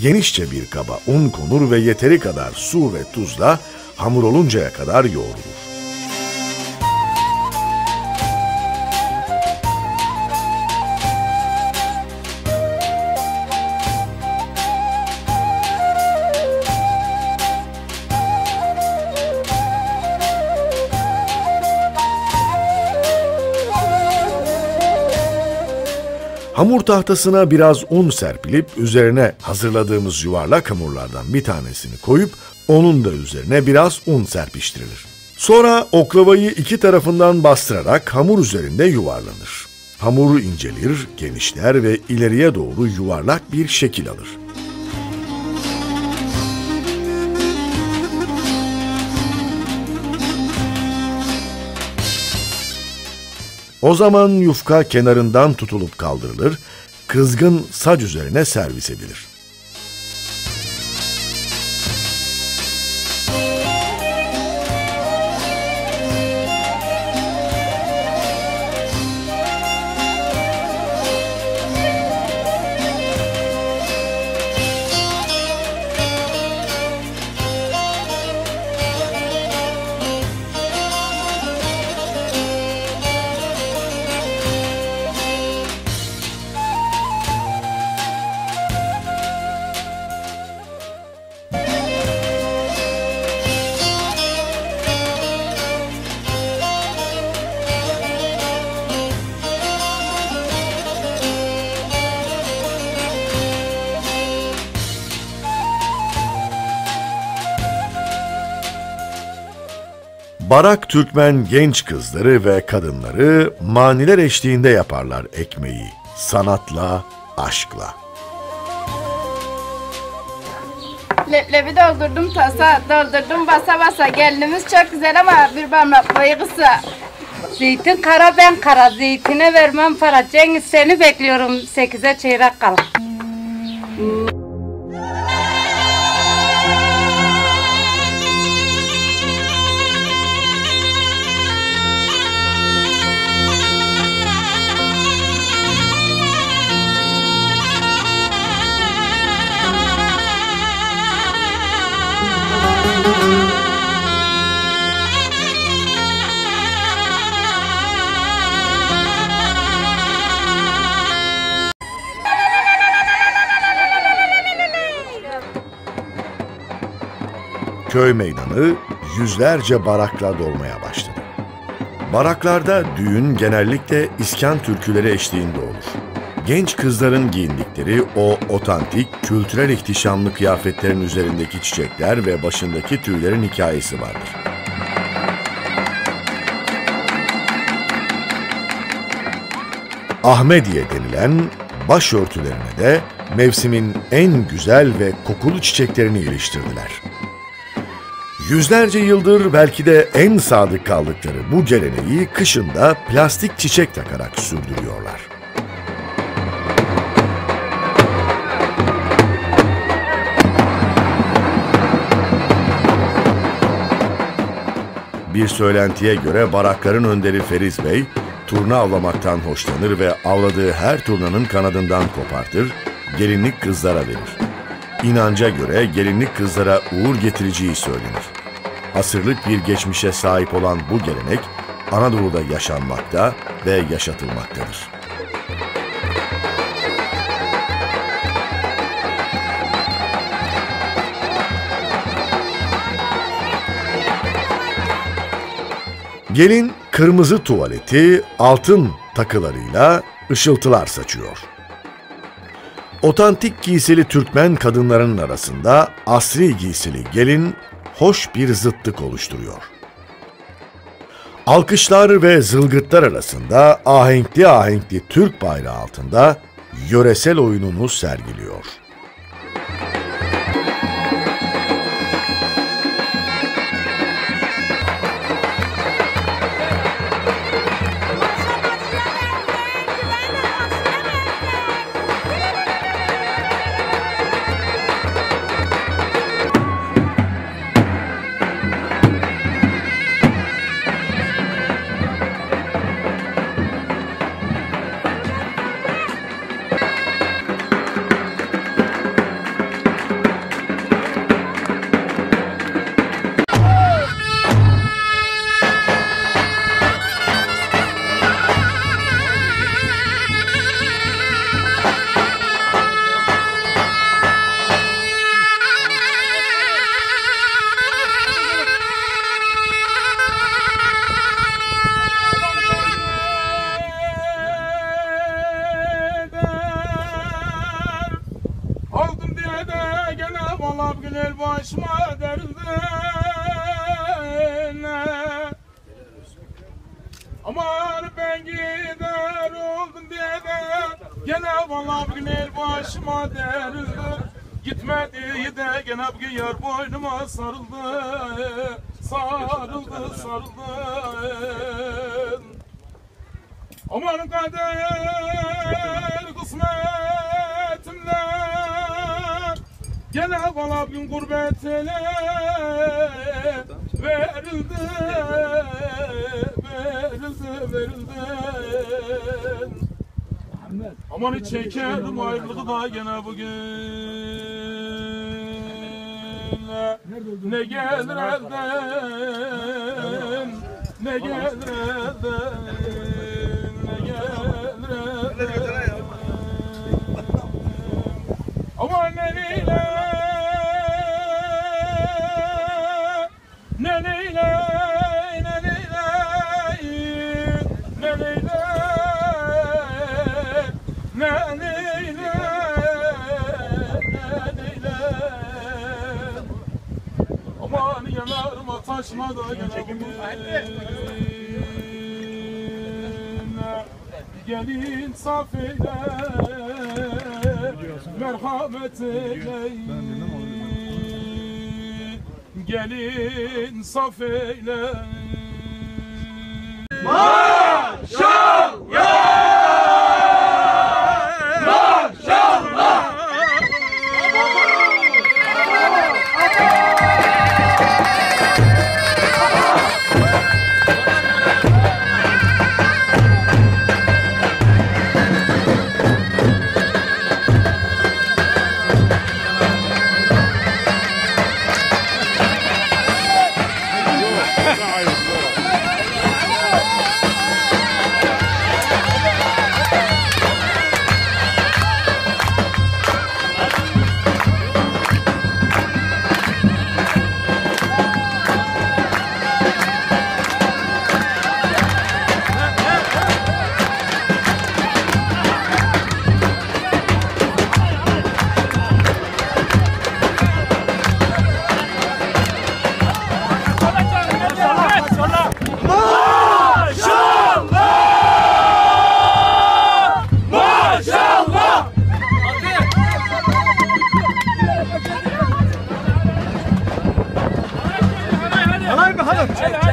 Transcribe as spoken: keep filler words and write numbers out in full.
genişçe bir kaba un konur ve yeteri kadar su ve tuzla hamur oluncaya kadar yoğrulur. Hamur tahtasına biraz un serpilip üzerine hazırladığımız yuvarlak hamurlardan bir tanesini koyup onun da üzerine biraz un serpiştirilir. Sonra oklavayı iki tarafından bastırarak hamur üzerinde yuvarlanır. Hamuru incelir, genişler ve ileriye doğru yuvarlak bir şekil alır. O zaman yufka kenarından tutulup kaldırılır, kızgın sac üzerine servis edilir. Barak Türkmen genç kızları ve kadınları maniler eşliğinde yaparlar ekmeği, sanatla, aşkla. Leblebi doldurdum tasa, doldurdum basa basa. Gelinimiz çok güzel ama bir parmak boyu kısa. Zeytin kara ben kara, zeytine vermem para. Cengiz seni bekliyorum, sekize çeyrek kala. Köy meydanı yüzlerce barakla dolmaya başladı. Baraklarda düğün genellikle iskan türküleri eşliğinde olur. Genç kızların giyindikleri o otantik, kültürel ihtişamlı kıyafetlerin üzerindeki çiçekler ve başındaki tüylerin hikayesi vardır. Ahmediye denilen başörtülerine de mevsimin en güzel ve kokulu çiçeklerini iliştirdiler. Yüzlerce yıldır belki de en sadık kaldıkları bu geleneği kışında plastik çiçek takarak sürdürüyorlar. Bir söylentiye göre barakların önderi Feriz Bey, turna avlamaktan hoşlanır ve avladığı her turnanın kanadından kopartır, gelinlik kızlara verir. İnanca göre gelinlik kızlara uğur getireceği söylenir. Asırlık bir geçmişe sahip olan bu gelenek Anadolu'da yaşanmakta ve yaşatılmaktadır. Gelin kırmızı tuvaleti altın takılarıyla ışıltılar saçıyor. Otantik giysili Türkmen kadınlarının arasında asri giysili gelin hoş bir zıtlık oluşturuyor. Alkışlar ve zılgıtlar arasında ahenkli ahenkli Türk bayrağı altında yöresel oyununu sergiliyor. bugün el başıma derdim. Aman ben gider oldum diye de gene valla bugün el başıma derdim. Gitmedi de gene bugün yar boynuma sarıldı. Sarıldı sarıldı. Aman kader kısmetimle gene valla bugün gurbetine verildi. Verildi, verildi. Aman hiç çekerim ayrılığı da gene bugün. Ne gelir elden, ne gelir elden, ne gelir elden. Aman ne neyle, ne neyle. Aman yanarıma taşmadı gene bugün. Gelin saf eyle, merhamet eyle. Gelin saf eyle. Maşallah! Hadi hadi.